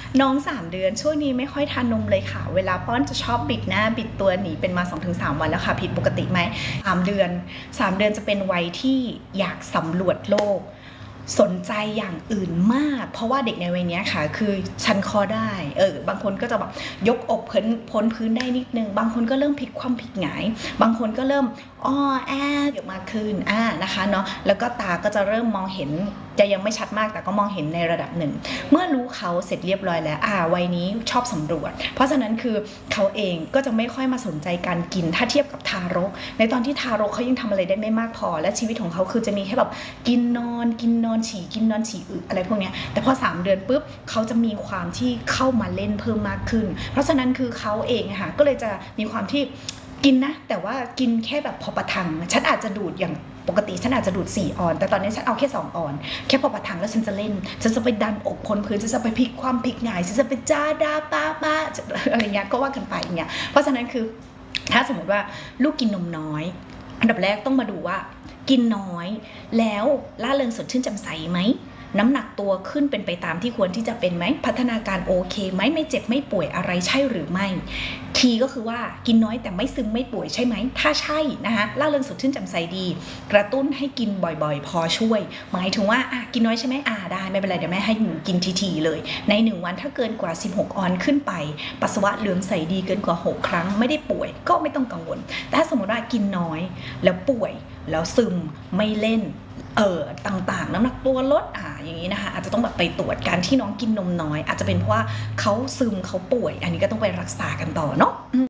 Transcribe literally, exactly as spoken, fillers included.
น้องสามเดือนช่วงนี้ไม่ค่อยทานนมเลยค่ะเวลาป้อนจะชอบบิดหน้าบิดตัวหนีเป็นมา สองถึงสาม วันแล้วค่ะผิดปกติไหมสามเดือนสามเดือนจะเป็นวัยที่อยากสำรวจโลกสนใจอย่างอื่นมากเพราะว่าเด็กในวัยนี้ค่ะคือชันคอได้เออบางคนก็จะแบบยกอกพ้นพ้นพื้นได้นิดนึงบางคนก็เริ่มพลิกความพลิกหงายบางคนก็เริ่มอ้อแอเดี๋ยวมาคืนอ่านะคะเนาะแล้วก็ตาก็จะเริ่มมองเห็นจะยังไม่ชัดมากแต่ก็มองเห็นในระดับหนึ่งเมื่อรู้เขาเสร็จเรียบร้อยแล้วอ่าวัยนี้ชอบสำรวจเพราะฉะนั้นคือเขาเองก็จะไม่ค่อยมาสนใจการกินถ้าเทียบกับทารกในตอนที่ทารกเขายังทำอะไรได้ไม่มากพอและชีวิตของเขาคือจะมีแค่แบบกินนอนกินนอนฉี่กินนอนฉี่อึอะไรพวกนี้แต่พอสามเดือนปุ๊บเขาจะมีความที่เข้ามาเล่นเพิ่มมากขึ้นเพราะฉะนั้นคือเขาเองค่ะก็เลยจะมีความที่กินนะแต่ว่ากินแค่แบบพอประทังฉันอาจจะดูดอย่างปกติฉันอาจจะดูดสี่ออนแต่ตอนนี้ฉันเอาแค่สองออนแค่พอประทังแล้วฉันจะเล่นฉันจะไปดันอกพ้นพื้นฉันจะไปพลิกความพลิกหงายฉันจะไปจ้าดาป้าป้าอะไรเงี้ยก็ว่ากันไปอย่างเงี้ยเพราะฉะนั้นคือถ้าสมมติว่าลูกกินนมน้อยอันดับแรกต้องมาดูว่ากินน้อยแล้วล่าเริงสดชื่นแจ่มใสไหมน้ำหนักตัวขึ้นเป็นไปตามที่ควรที่จะเป็นไหมพัฒนาการโอเคไหมไม่เจ็บไม่ป่วยอะไรใช่หรือไม่คีย์ก็คือว่ากินน้อยแต่ไม่ซึมไม่ป่วยใช่ไหมถ้าใช่นะคะล่าเริงสดชื่นแจ่มใสดีกระตุ้นให้กินบ่อยๆพอช่วยหมายถึงว่าอ่ะกินน้อยใช่ไหมอ่าได้ไม่เป็นไรเดี๋ยวแม่ให้หนูกินทีๆเลยในหนึ่งวันถ้าเกินกว่าสิบหกออนขึ้นไปปัสสาวะเหลืองใสดีเกินกว่าหกครั้งไม่ได้ป่วยก็ไม่ต้องกังวลแต่ถ้าสมมติว่ากินน้อยแล้วป่วยแล้วซึมไม่เล่นเออต่างๆน้ำหนักตัวลดอ่าอย่างนี้นะคะอาจจะต้องแบบไปตรวจการที่น้องกินนมน้อยอาจจะเป็นเพราะว่าเขาซึมเขาป่วยอันนี้ก็ต้องไปรักษากันต่อเนาะ